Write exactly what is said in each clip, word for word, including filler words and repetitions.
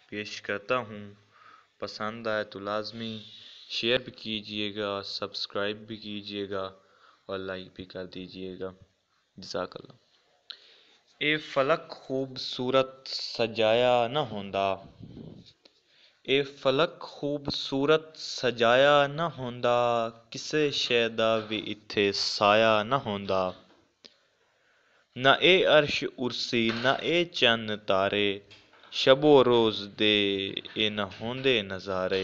पेश करता हूँ। पसंद आए तो लाजमी शेयर भी कीजिएगा, सब्सक्राइब भी कीजिएगा और लाइक भी कर दीजिएगा। जज़ाकल्लाह। ए फलक खूबसूरत सजाया न होंदा, ए फलक खूबसूरत सजाया न होंदा, किसे शै दा वी इत्थे साया न होंदा। ना ए अर्श उर्सी ना ए चन्न तारे, शबो रोज़ दे ए न होंदे नज़ारे।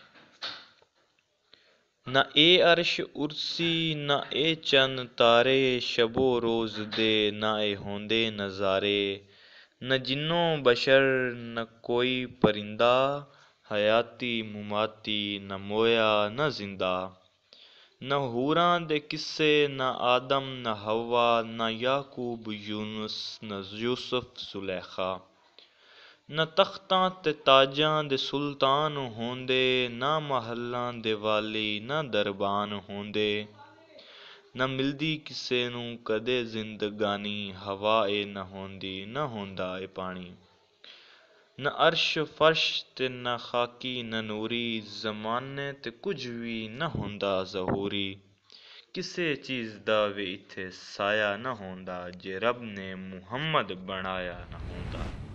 ना ए अर्श उर्सी ना ए चन्न तारे, शबो रोज़ दे ना ए होंदे नज़ारे। न जिन्नो बशर न कोई परिंदा, हयाती मुमाती न मोया न जिंदा। न हूरां दे किस्से न आदम न हवा, न याकूब यूनुस न यूसुफ जुलेखा। न तख्तां ते ताजां दे सुल्तान होंदे, न महलां दे वाली न दरबान होंदे। न मिलदी किसे नूं कदे जिंदगानी, हवा ए न होंदी न होंदा ए पानी। न अर्श फर्श ते न खाकी न नूरी, ज़माने ते कुछ भी न होंदा ज़हूरी। किसे चीज़ दा वी इत्थे साया न होंदा, जे रब ने मुहम्मद बनाया न होंदा।